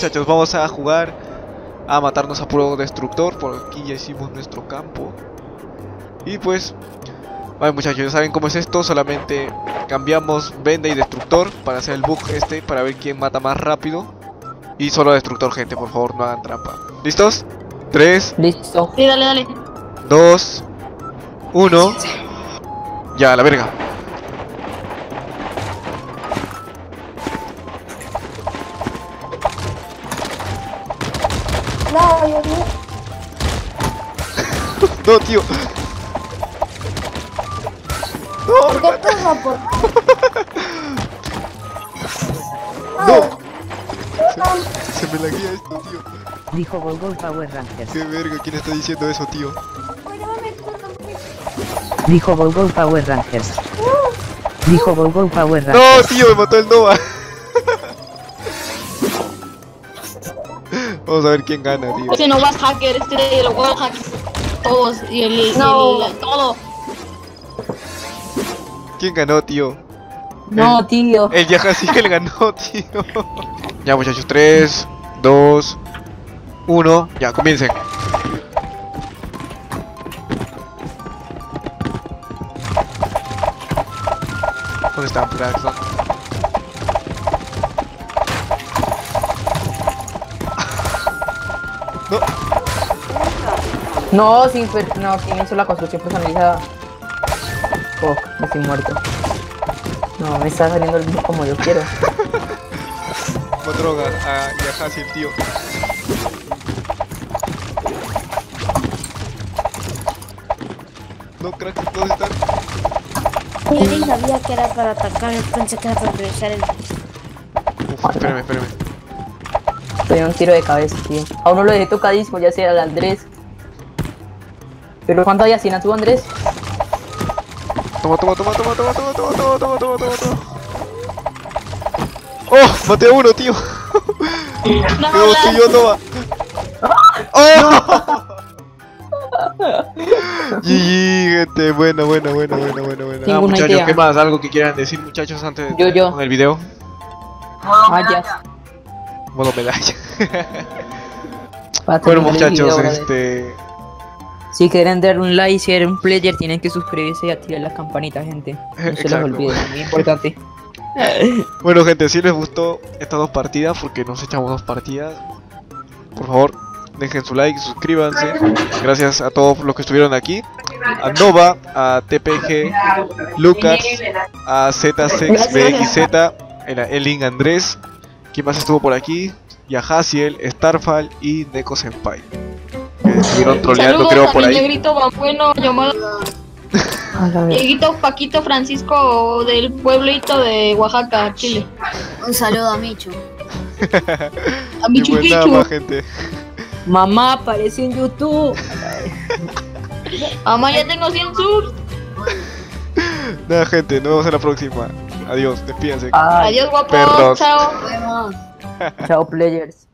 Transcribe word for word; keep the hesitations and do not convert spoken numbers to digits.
muchachos, vamos a jugar a matarnos a puro destructor. Por aquí ya hicimos nuestro campo. Y pues, vale muchachos, ya saben cómo es esto. Solamente cambiamos venda y destructor para hacer el bug este, para ver quién mata más rápido. Y solo destructor, gente, por favor, no hagan trampa. ¿Listos? tres, Listo. Sí, dale, dale. dos, uno. Ya, a la verga. No, Dios mío. No, tío. ¿Por qué tú no por? No. Se, se me laguea esto, tío. Dijo Golgol Power Rangers. Qué verga, ¿quién está diciendo eso, tío? Dijo Golgol Power Rangers. Dijo Golgol Power No, Rangers. tío, me mató el Nova. Vamos a ver quién gana, tío. Ese no vas hacker, este lo wall hackers. Todos, y el, No. y el, todo. ¿Quién ganó, tío? No, tío. El Yahasiel ganó, tío. Ya, muchachos, tres, dos, uno. Ya, comiencen. ¿Dónde están, Braxton? No, No, sí, pero no, ¿quién hizo la construcción personalizada? Oh, me estoy muerto. No, me está saliendo el mismo como yo quiero. más droga a Yahasiel, tío. No, crack, ¿dónde están? Yo ni sabía que era para atacar, yo pensé que era para regresar el... Uf, espérame, espérame. Estoy en un tiro de cabeza, tío. A uno lo dejé tocadísimo, ya sea al Andrés. Pero ¿cuánto había sin a tú, Andrés? Toma, toma, toma, toma, toma, toma, toma, toma, toma, toma, toma, toma. ¡Oh! ¡Maté a uno, tío! No, ¡Qué bote yo, toma! ¡Oh! G G, gente, buena, buena, buena, buena, buena, buena. Tengo Ah, una muchachos, idea. ¿qué más? ¿Algo que quieran decir, muchachos, antes de Yo, yo. con el video? Vaya. Modo medalla. Para Bueno, terminar el muchachos, video, brother. este... Si quieren darle un like, si eres un player, tienen que suscribirse y activar la campanita, gente. No se les Exacto. olvide, es muy importante. Bueno, gente, si les gustó estas dos partidas, porque nos echamos dos partidas, por favor, dejen su like, suscríbanse. Gracias a todos los que estuvieron aquí. A Nova, a T P G, Lucas, a Z seis B X Z, el, el Link Andrés. ¿Quién más estuvo por aquí? Yahasiel, Starfall y Neko Senpai. Que estuvieron troleando, Saludos creo, a por mi ahí. negrito bueno llamado A la vez. Dieguito Paquito Francisco del pueblito de Oaxaca, Chile. Un saludo a Micho. A mi Y pues nada chupichu. más, gente. Mamá apareció en YouTube. Mamá, ya tengo cien subs. Nada, gente, nos vemos en la próxima. Adiós, despídense. Ay, Adiós, guapo. perros. Chao. Nos vemos. chao, players.